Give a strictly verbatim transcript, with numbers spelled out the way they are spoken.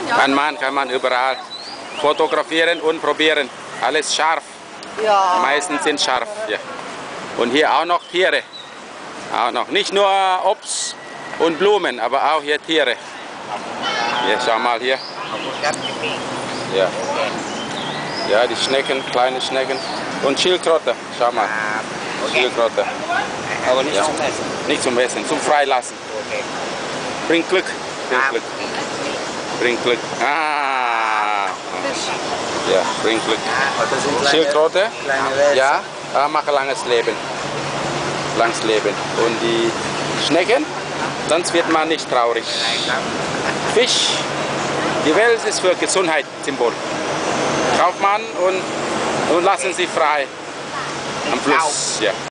ja. Kann man, kann man überall fotografieren und probieren. Alles scharf. Ja. Die meisten sind scharf. Ja. Und hier auch noch Tiere. Auch noch. Nicht nur Obst und Blumen, aber auch hier Tiere. Hier, schau mal hier. Ja. Ja, die Schnecken, kleine Schnecken. Und Schildkröte, schau mal. Schildkröte. Aber nicht Ja. zum Essen. Nicht zum Essen, zum Freilassen. Okay. Bringt Glück. Bringt Ah. Glück. Bringt Glück. Ah. Ja, bringt Glück. Oh, das sind kleine, Schildkröte. kleine Wälzer. Ja, äh, machen langes Leben. Langes Leben. Und die Schnecken, sonst wird man nicht traurig. Fisch, die Welt ist für Gesundheit Symbol. Kauft man und, und lassen sie frei am Fluss. Ja.